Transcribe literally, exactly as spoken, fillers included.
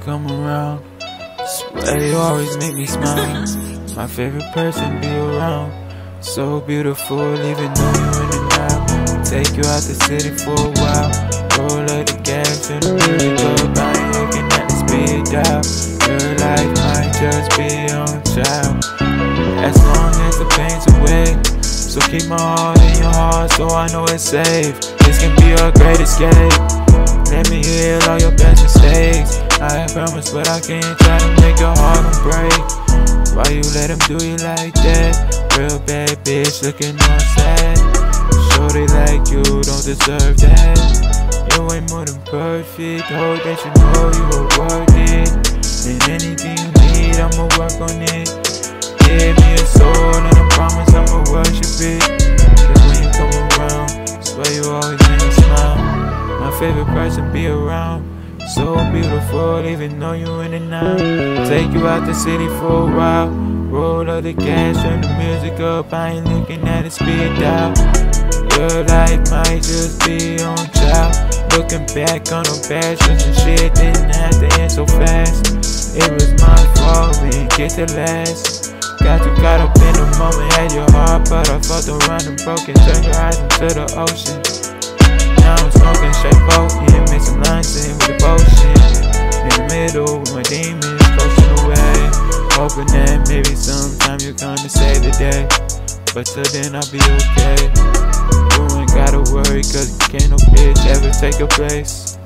come around. Swear you always make me smile. My favorite person be around. So beautiful, even though you in and out. Take you out the city for a while. Roll up the gas and the music up. I ain't looking at the speed dial. Your life might just be on trial, as long as the pain's away. So keep my heart in your heart so I know it's safe. This can be your great escape. Let me heal all your best mistakes. I promise, but I can't try to make your heart break. Why you let him do you like that? Real bad bitch looking all sad. Shorty like you don't deserve that. You ain't more than perfect. Hope that you know you are worth it. And anything you need, I'ma work on it. Give me a soul and I promise I'ma worship it. Cause when you come around, swear you always make me smile. My favorite person be around. So beautiful, even though you in and out. Take you out the city for a while. Roll up the gas, turn the music up. I ain't looking at it, speed dial. Your life might just be on trial. Looking back on the bad shit and shit didn't have to end so fast. It was my fault, we didn't get to last. Got you caught up in the moment, had your heart, but I fucked around and broke it. Turned your eyes into the ocean. Now I'm smoking straight potent, mix some lines in with the potion. In the middle with my demons, coasting away. Hoping that maybe sometime you're gonna save the day. But till then I'll be okay. You ain't gotta worry, cause can't no bitch ever take your place.